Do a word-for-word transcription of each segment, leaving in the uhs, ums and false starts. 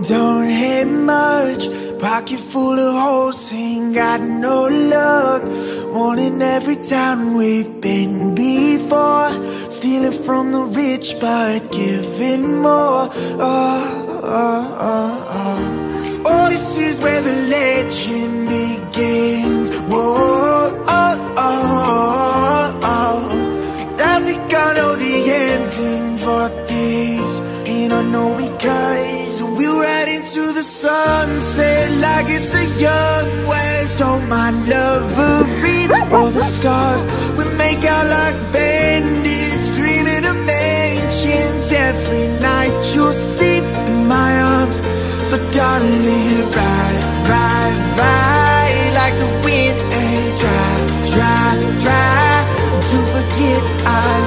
don't have much, pocket full of holes, ain't got no luck. Wanting every town we've been before, stealing from the rich but giving more. Oh, oh, oh, oh. Oh, this is where the legend begins. Whoa, oh, oh, oh, oh. I think I know the ending for this, and I know because we'll ride into the sunset like it's the young west. Oh, my lover, reach for the stars. We'll make out like bandits, dreaming of mansions. Every night you'll sleep in my arms. So darling, ride, ride, ride like the wind, and try, try, try to forget our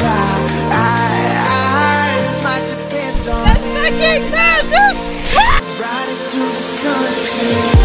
lives. Might depend on it. Ride into the sunset.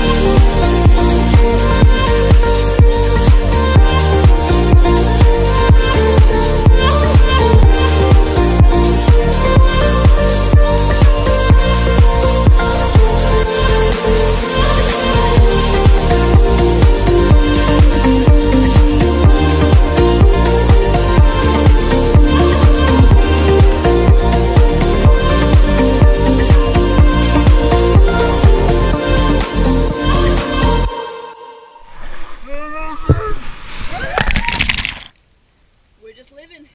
We're just living.